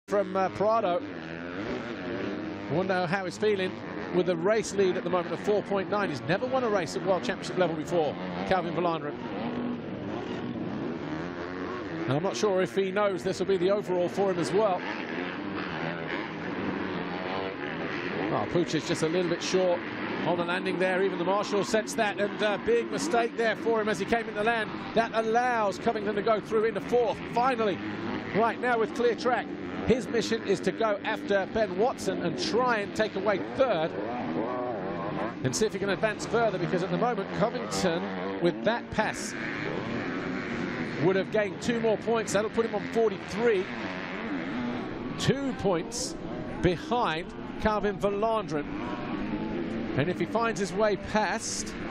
From Prado. Wonder how he's feeling with the race lead at the moment of 4.9. He's never won a race at World Championship level before, Calvin Volanderen. And I'm not sure if he knows this will be the overall for him as well. Oh, Pucic's just a little bit short on the landing there. Even the marshal sensed that, and big mistake there for him as he came into land. That allows Covington to go through into fourth. Finally, right now with clear track. His mission is to go after Ben Watson and try and take away third and see if he can advance further, because at the moment Covington, with that pass, would have gained 2 more points. That'll put him on 43. 2 points behind Calvin Volanderen. And if he finds his way past